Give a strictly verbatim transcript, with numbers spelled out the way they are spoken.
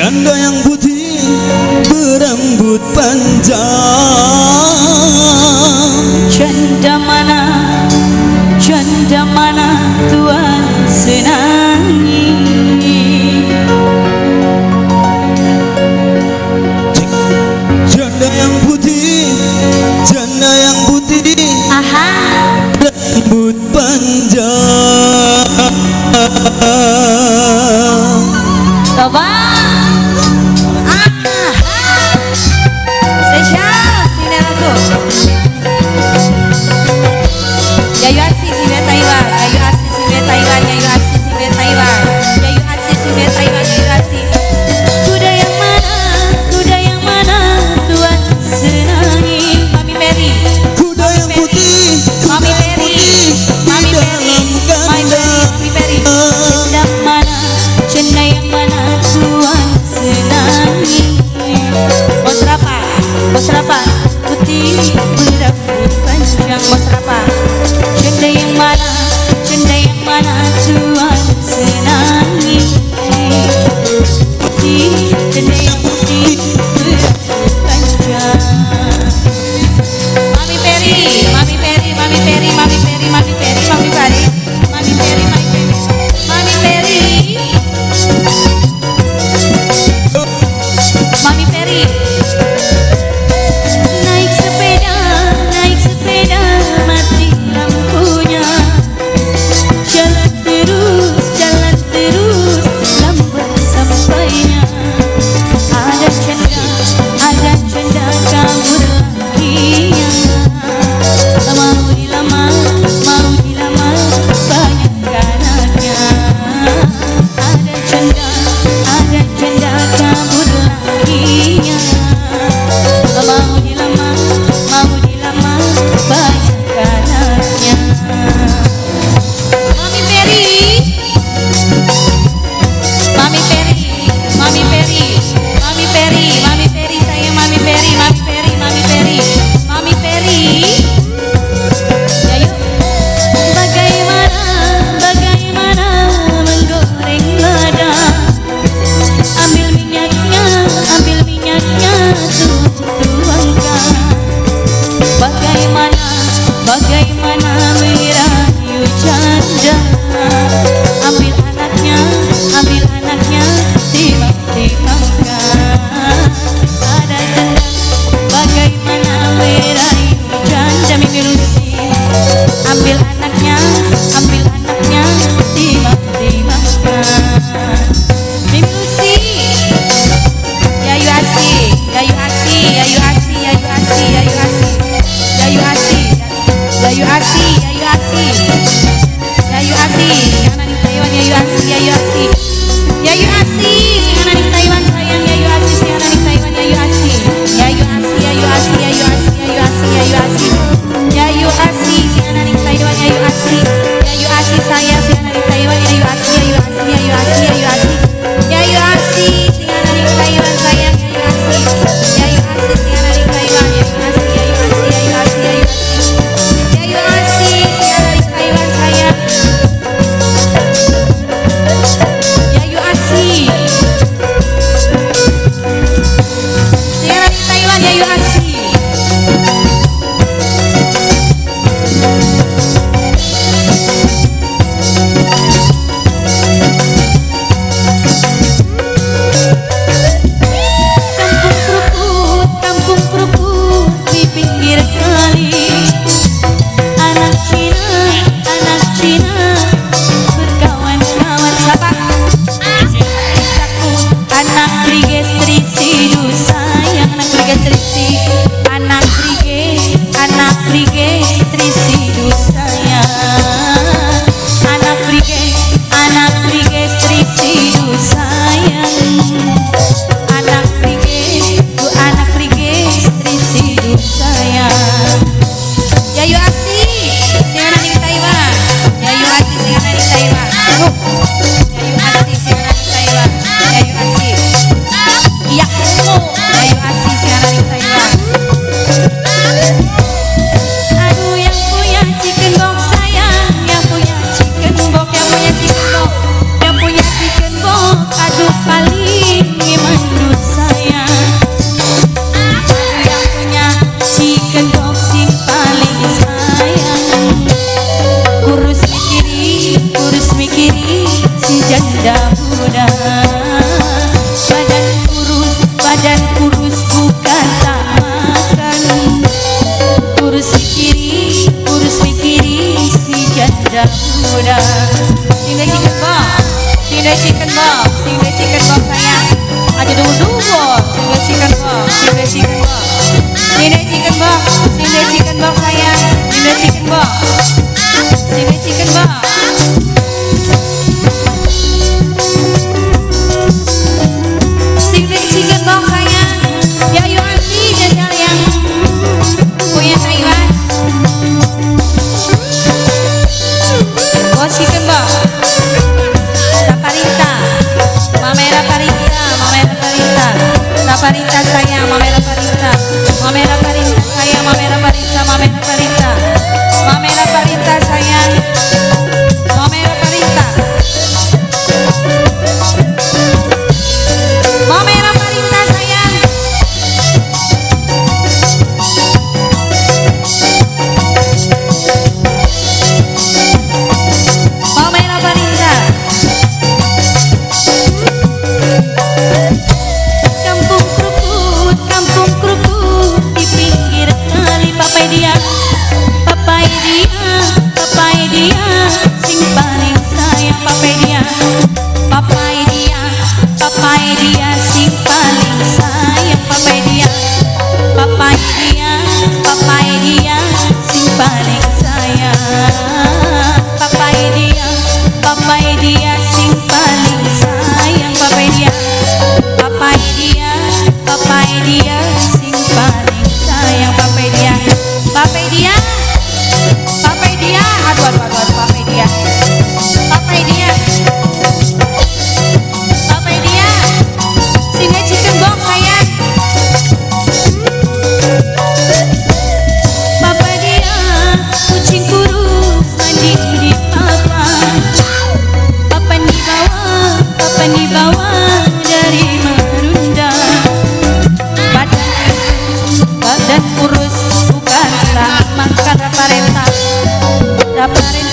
Janda yang putih berambut panjang. Janda mana, janda mana Tuhan senangi. Janda yang putih, janda yang putih, aha, rambut panjang. coba. Aduh yang muda-muda. Sing the chicken box, sing the chicken box, sing the chicken box sayang. Aja dulu-dulu, sing the chicken box, sing the chicken box, sing the chicken box, sing the chicken box sayang, sing the chicken box, sing the chicken box. Sing the chicken box sayang, ya yuk ansi jajal yang punya Taiwan. Oh chicken box, Raparita, Mame Raparita, Mame Raparita, Raparita sayang, Mame Raparita, Mame Raparita sayang, Mame Raparita, Mame Raparita, Mame Raparita sayang, Mame Raparita, Mame Raparita sayang. Mame Raparita. Kampung keruput, kampung keruput di pinggir kali papai dia, papai dia, papai dia, sing paling sayang papai dia, papai dia, papai dia, sing paling sayang papai dia, papai dia, papai dia, sing paling sayang, papai dia, papai dia, sing paling sayang papai dia, papai dia, papai dia, sing paling sayang papai dia, papai dia, papai dia, aduh aduh aduh, aduh papai dia, papai dia, papai dia, sing the chicken box sayang. Papa dia, kucing kurus mandi di papan. Papan di bawah, papan di bawah dari merunda. Badan kurus, badan kurus bukanlah makan Raparenta. Raparenta